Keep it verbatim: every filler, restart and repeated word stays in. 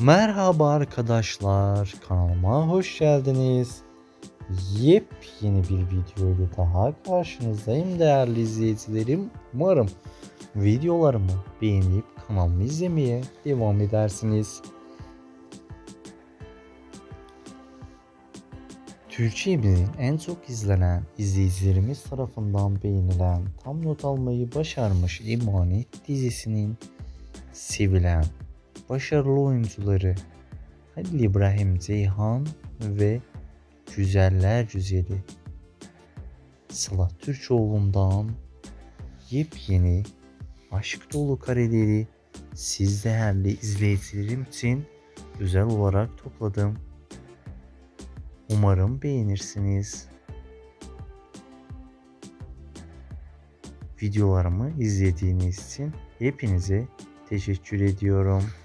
Merhaba arkadaşlar, kanalıma hoş geldiniz. Yepyeni bir video ile daha karşınızdayım değerli izleyicilerim. Umarım videolarımı beğenip kanalımı izlemeye devam edersiniz. Türkiye'mizin en çok izlenen, izleyicilerimiz tarafından beğenilen, tam not almayı başarmış Emanet dizisinin sevilen başarılı oyuncuları Halil İbrahim Ceyhan ve Güzeller Güzeli Sıla Türkoğlu'ndan yepyeni aşk dolu kareleri siz değerli izleyicilerim için özel olarak topladım. Umarım beğenirsiniz. Videolarımı izlediğiniz için hepinize teşekkür ediyorum.